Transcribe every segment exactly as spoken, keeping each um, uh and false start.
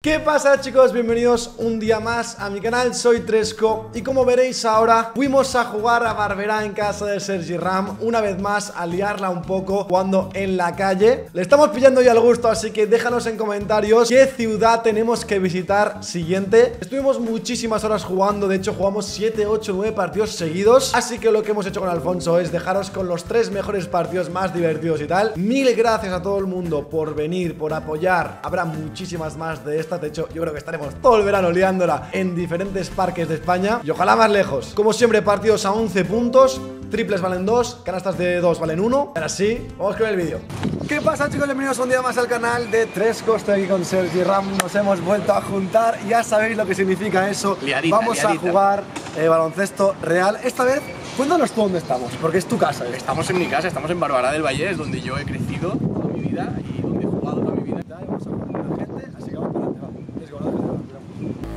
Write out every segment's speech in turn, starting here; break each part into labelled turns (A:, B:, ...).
A: ¿Qué pasa, chicos? Bienvenidos un día más a mi canal, soy Tresco. Y como veréis ahora, fuimos a jugar a Barberá en casa de Sergi Ram. Una vez más, a liarla un poco jugando en la calle. Le estamos pillando ya el gusto, así que déjanos en comentarios qué ciudad tenemos que visitar siguiente. Estuvimos muchísimas horas jugando, de hecho jugamos siete, ocho, nueve partidos seguidos. Así que lo que hemos hecho con Alfonso es dejaros con los tres mejores partidos más divertidos y tal. Mil gracias a todo el mundo por venir, por apoyar. Habrá muchísimas más de estas. De hecho, yo creo que estaremos todo el verano liándola en diferentes parques de España y ojalá más lejos. Como siempre, partidos a once puntos. Triples valen dos, canastas de dos valen uno. Ahora sí, vamos con el vídeo. ¿Qué pasa, chicos? Bienvenidos un día más al canal de Tresco. Estoy aquí con Sergi Ram, nos hemos vuelto a juntar. Ya sabéis lo que significa eso.
B: Liadita,
A: Vamos
B: liadita.
A: a jugar eh, baloncesto real. Esta vez, cuéntanos tú dónde estamos, porque es tu casa. ¿eh?
B: Estamos en mi casa, estamos en Barberá del Vallès, donde yo he crecido toda mi vida y donde he jugado toda mi vida.
A: Ya vamos a jugar con la gente, así que vamos para adelante. Vamos. Let's go, let's go, let's go.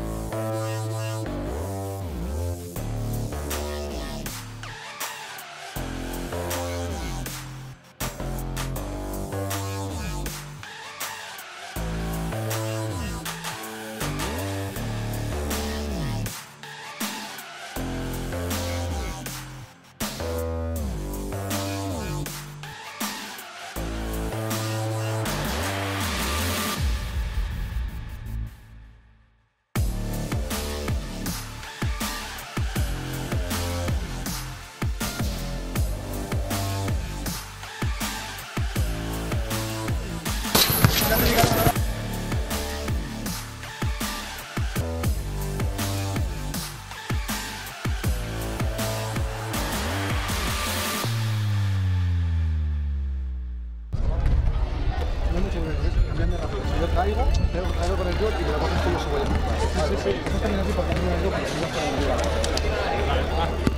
A: No hay mucho que ver, cambiando rápido. Si yo traigo, traigo, traigo con el club y me lo coges que yo subo el club. Sí, sí, eso también así porque no me lo porque si no está en el lugar.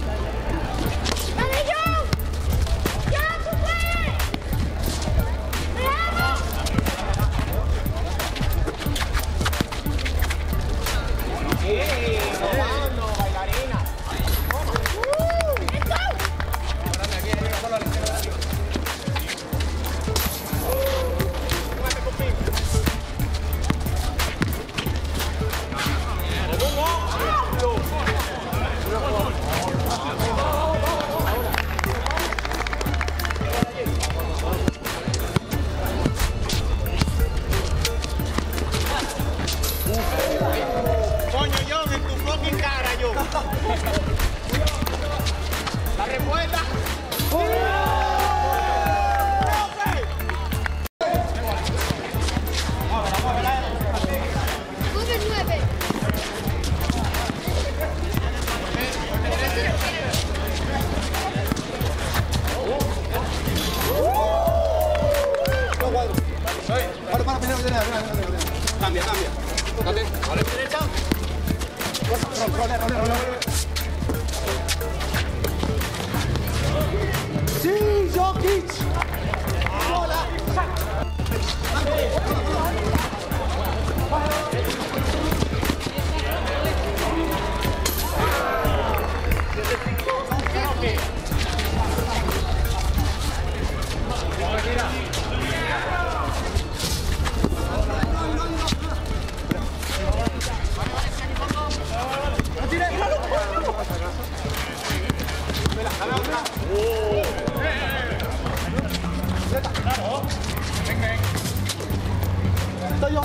C: La respuesta. Cambia, cambia. Date. Vale. Derecha. Role, role, role. ¡Sí, Jokic! ¡Hola! Estoy yo.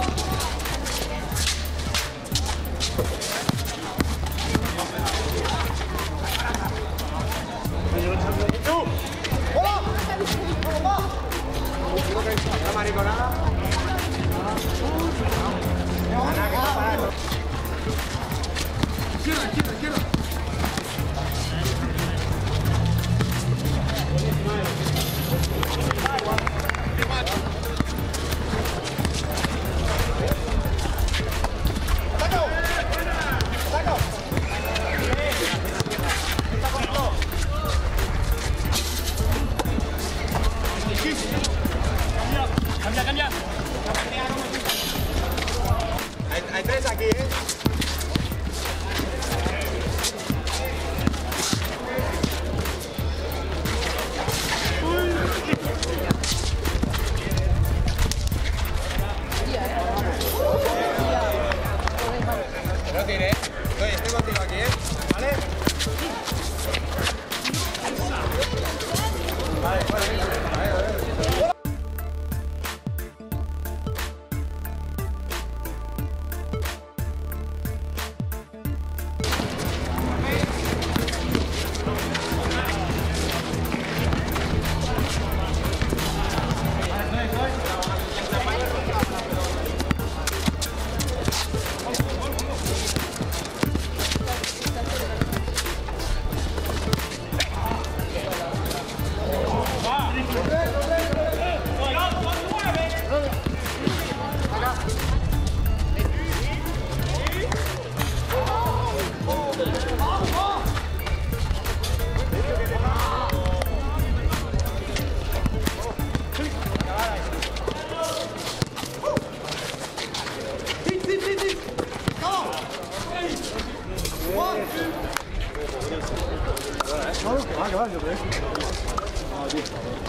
A: No, no, que va, que va, yo creo. No, tío.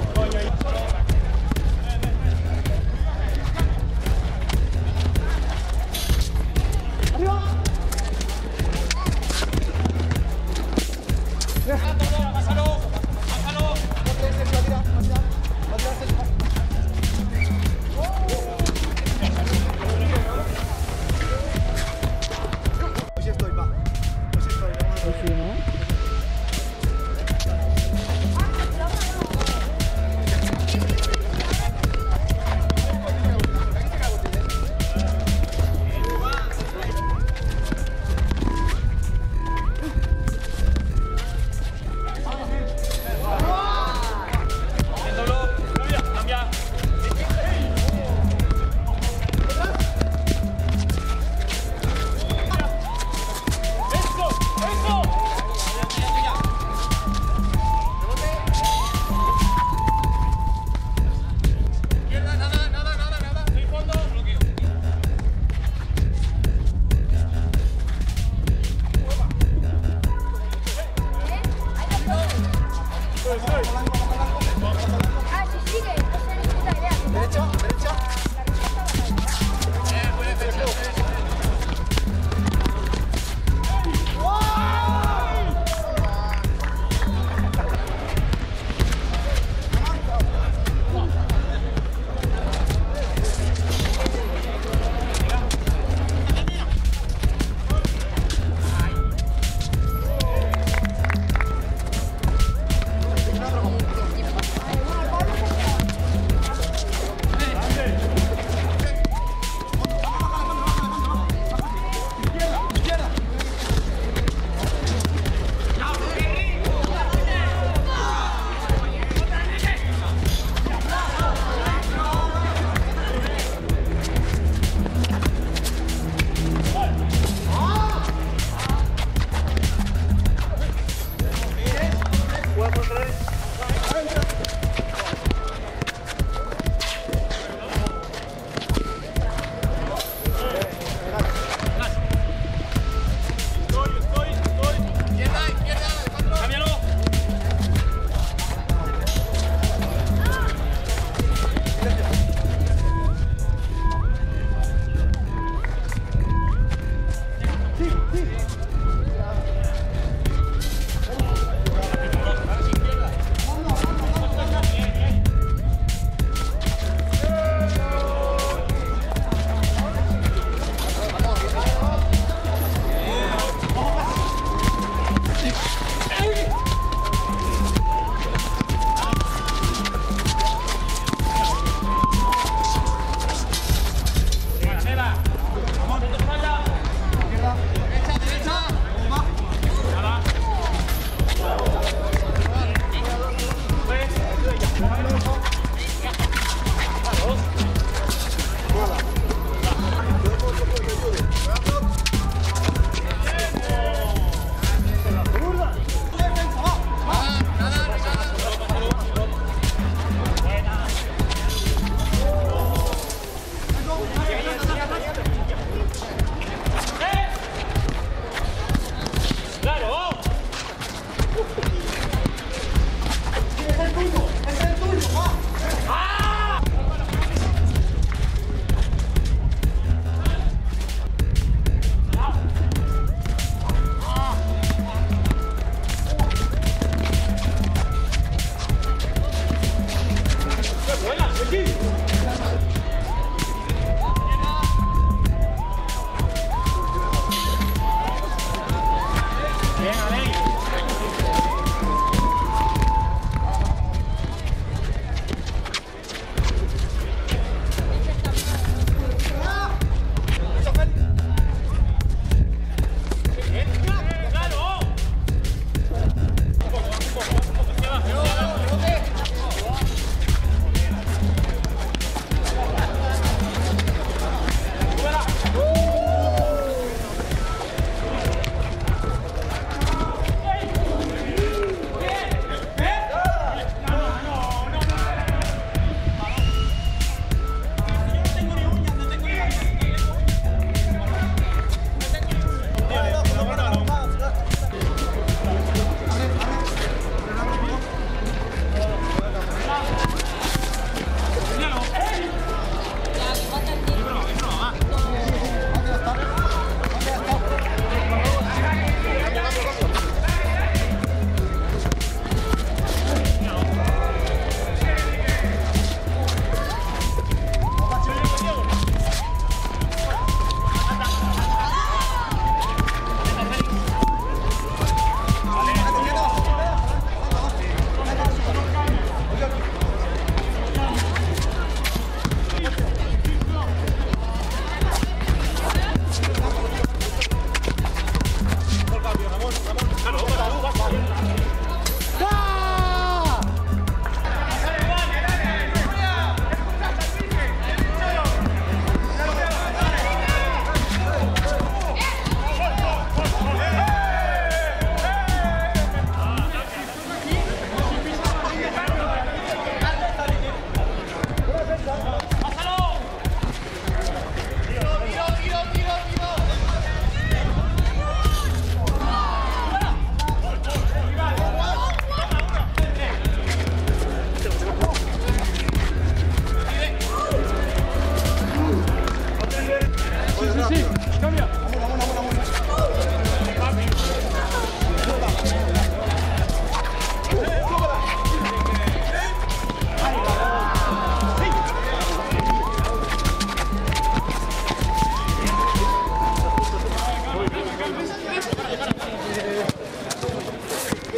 A: ¡Arriba!
C: ¡Pásalo! ¡Pásalo!
A: Pues sí estoy, pa. Pues sí estoy. Pues sí, ¿no?
D: Ah, sí, sigue, no sé ni puta idea.
A: Derecha, derecha.
C: Eh, buena defensa.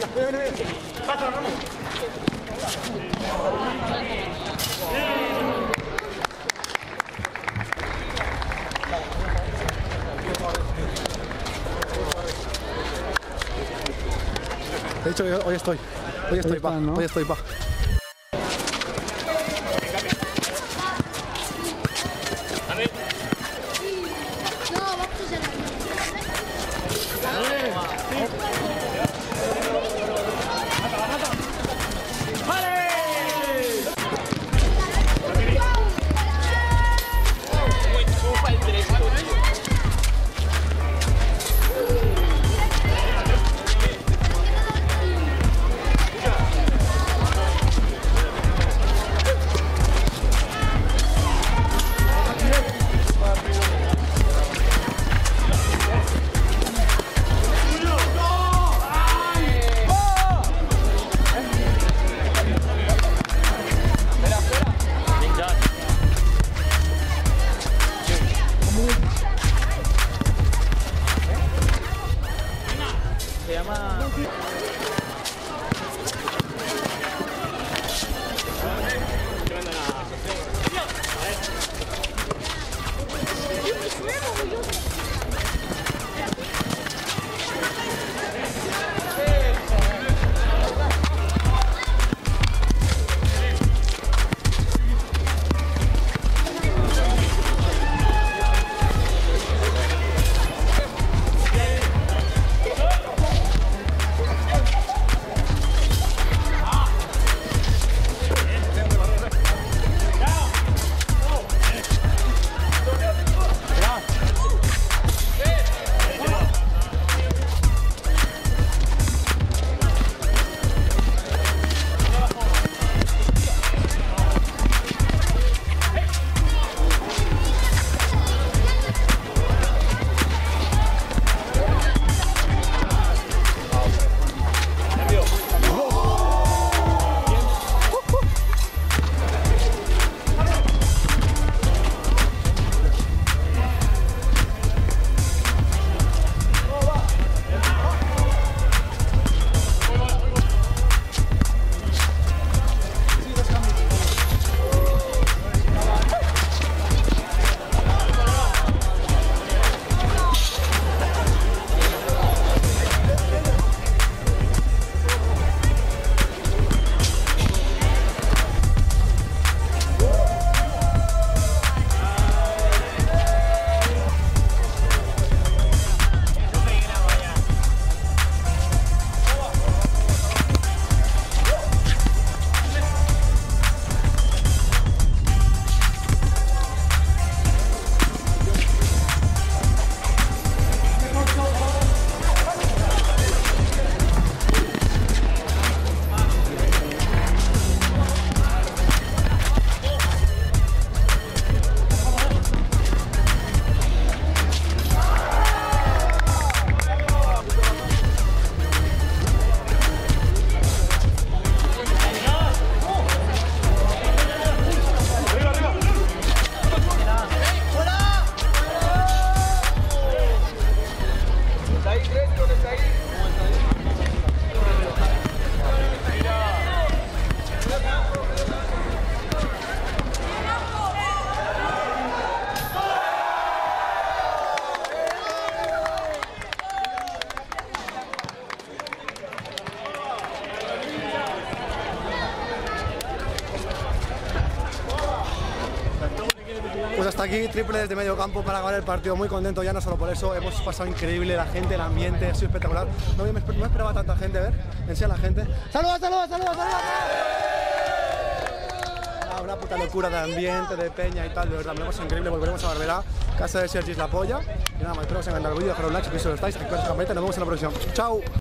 C: Pasa, Ramón.
A: De hecho, hoy estoy. Hoy estoy, pa. ¿No? Hoy estoy, pa.
D: No, vamos a hacer
A: Pues hasta aquí, triple desde medio campo para ganar el partido, muy contento ya, no solo por eso, hemos pasado increíble, la gente, el ambiente, ha sido espectacular, no me, no me esperaba tanta gente, ver, en sí a la gente. ¡Saludos, saludos, saludos, saludos! Ah, una puta locura de ambiente, de peña y tal, de verdad, me lo hemos increíble, volveremos a Barberá, casa de Sergi la polla, y nada más, espero que os haya encantado el vídeo, dejar un like si os estáis, activad la campanita y nos vemos en la próxima. ¡Chao!